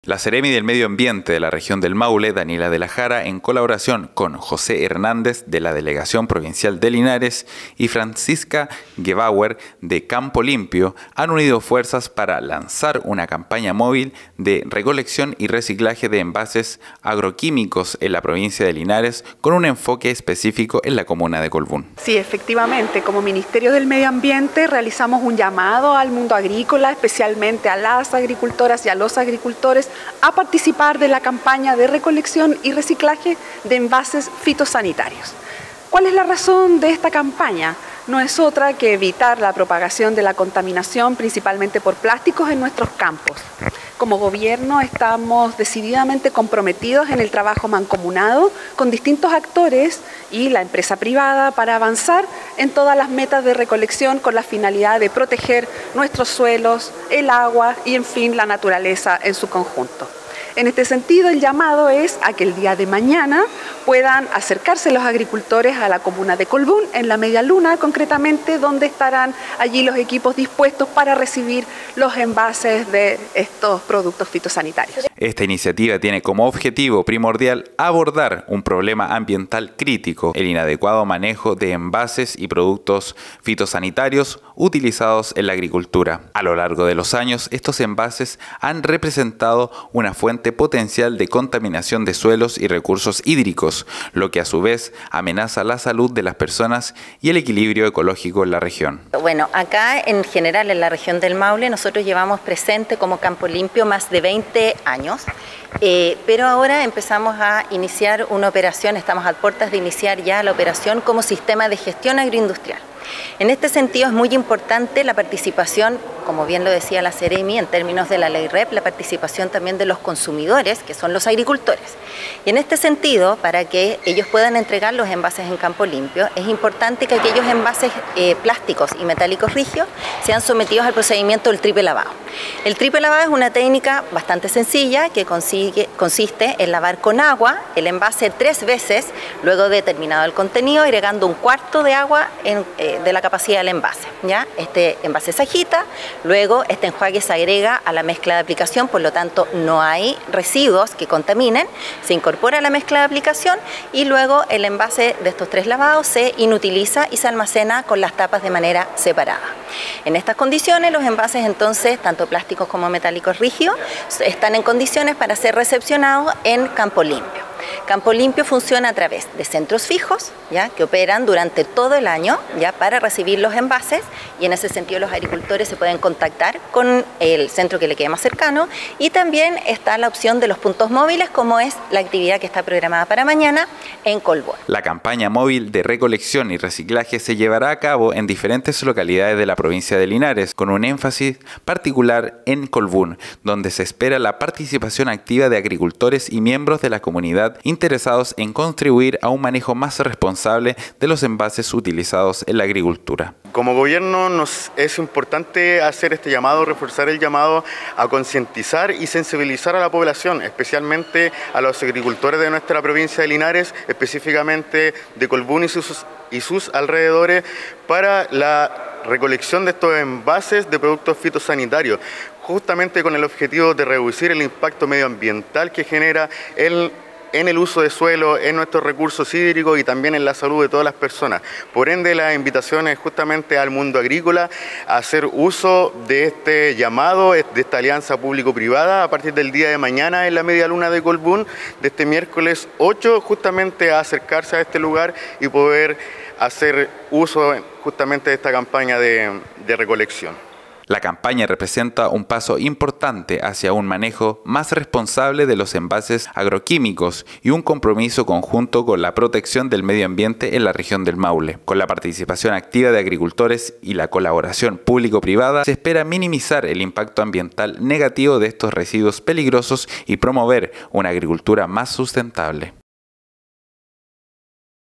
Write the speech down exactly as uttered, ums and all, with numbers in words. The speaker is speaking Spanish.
La Seremi del Medio Ambiente de la región del Maule, Daniela de la Jara, en colaboración con José Hernández de la Delegación Provincial de Linares y Francisca Gebauer de Campo Limpio, han unido fuerzas para lanzar una campaña móvil de recolección y reciclaje de envases agroquímicos en la provincia de Linares, con un enfoque específico en la comuna de Colbún. Sí, efectivamente, como Ministerio del Medio Ambiente realizamos un llamado al mundo agrícola, especialmente a las agricultoras y a los agricultores, a participar de la campaña de recolección y reciclaje de envases fitosanitarios. ¿Cuál es la razón de esta campaña? No es otra que evitar la propagación de la contaminación, principalmente por plásticos, en nuestros campos. Como gobierno estamos decididamente comprometidos en el trabajo mancomunado con distintos actores y la empresa privada para avanzar en todas las metas de recolección con la finalidad de proteger nuestros suelos, el agua y, en fin, la naturaleza en su conjunto. En este sentido, el llamado es a que el día de mañana puedan acercarse los agricultores a la comuna de Colbún, en la Media Luna concretamente, donde estarán allí los equipos dispuestos para recibir los envases de estos productos fitosanitarios. Esta iniciativa tiene como objetivo primordial abordar un problema ambiental crítico: el inadecuado manejo de envases y productos fitosanitarios utilizados en la agricultura. A lo largo de los años, estos envases han representado una fuente potencial de contaminación de suelos y recursos hídricos, lo que a su vez amenaza la salud de las personas y el equilibrio ecológico en la región. Bueno, acá en general en la región del Maule nosotros llevamos presente como Campo Limpio más de veinte años, eh, pero ahora empezamos a iniciar una operación, estamos a puertas de iniciar ya la operación como sistema de gestión agroindustrial. En este sentido es muy importante la participación, como bien lo decía la Seremi, en términos de la ley R E P, la participación también de los consumidores, que son los agricultores. Y en este sentido, para que ellos puedan entregar los envases en Campo Limpio, es importante que aquellos envases eh, plásticos y metálicos rígidos sean sometidos al procedimiento del triple lavado. El triple lavado es una técnica bastante sencilla que consigue, consiste en lavar con agua el envase tres veces, luego de terminado el contenido, agregando un cuarto de agua en, eh, de la capacidad del envase. ¿Ya? Este envase se agita, luego este enjuague se agrega a la mezcla de aplicación, por lo tanto no hay residuos que contaminen, se incorpora a la mezcla de aplicación y luego el envase de estos tres lavados se inutiliza y se almacena con las tapas de manera separada. En estas condiciones los envases entonces, tanto plásticos como metálicos rígidos, están en condiciones para ser recepcionados en Campo Limpio. Campo Limpio funciona a través de centros fijos, ¿ya?, que operan durante todo el año, ¿ya?, para recibir los envases, y en ese sentido los agricultores se pueden contactar con el centro que le quede más cercano, y también está la opción de los puntos móviles, como es la actividad que está programada para mañana en Colbún. La campaña móvil de recolección y reciclaje se llevará a cabo en diferentes localidades de la provincia de Linares, con un énfasis particular en Colbún, donde se espera la participación activa de agricultores y miembros de la comunidad interesados en contribuir a un manejo más responsable de los envases utilizados en la agricultura. Como gobierno nos es importante hacer este llamado, reforzar el llamado a concientizar y sensibilizar a la población, especialmente a los agricultores de nuestra provincia de Linares, específicamente de Colbún y sus, y sus alrededores, para la recolección de estos envases de productos fitosanitarios, justamente con el objetivo de reducir el impacto medioambiental que genera el en el uso de suelo, en nuestros recursos hídricos y también en la salud de todas las personas. Por ende, la invitación es justamente al mundo agrícola a hacer uso de este llamado, de esta alianza público-privada a partir del día de mañana en la Media Luna de Colbún, de este miércoles ocho, justamente a acercarse a este lugar y poder hacer uso justamente de esta campaña de, de recolección. La campaña representa un paso importante hacia un manejo más responsable de los envases agroquímicos y un compromiso conjunto con la protección del medio ambiente en la región del Maule. Con la participación activa de agricultores y la colaboración público-privada, se espera minimizar el impacto ambiental negativo de estos residuos peligrosos y promover una agricultura más sustentable.